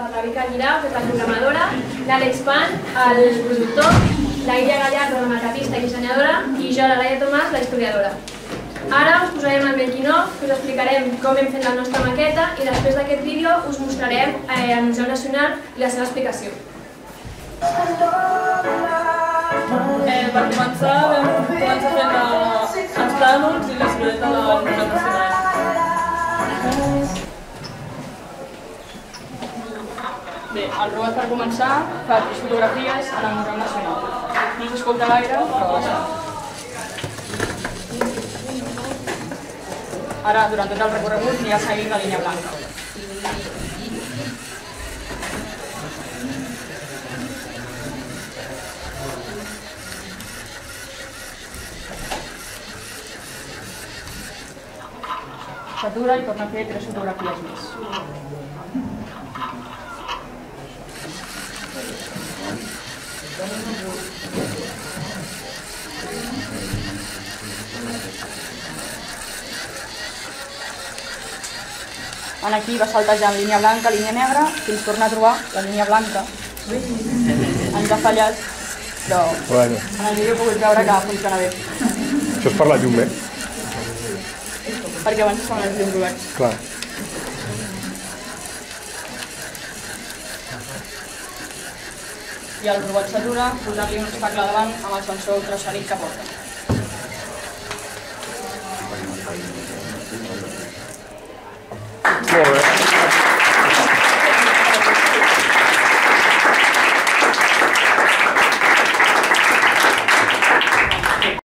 per la Mica Guirà, que és la programadora, l'Àlex Pan, el productor, la Iria Gallardo, la maquetista i dissenyadora, i jo, la Laia Tomàs, la historiadora. Ara us posarem el making of, us explicarem com hem fet la nostra maqueta i després d'aquest vídeo us mostrarem el Museu Nacional i la seva explicació. Per començar, vam començar fent els plànols i la silueta del Museu Nacional. Bé, el Robert per començar fa 3 fotografies en el Museu Nacional. No s'escolta gaire, però baixa. Ara, durant tot el recorregut, anirà seguint la línia blanca. S'atura i torna a fer 3 fotografies més. Aquí va saltejant línia blanca, línia negra, fins torna a trobar la línia blanca. Ens ha fallat, però en el vídeo he pogut veure que funciona bé. Això és per la llum, eh? Perquè abans estaven els llums oberts. Clar. I el robot s'atura, posar-li un obstacle davant amb el sensor ultrasònic que porta.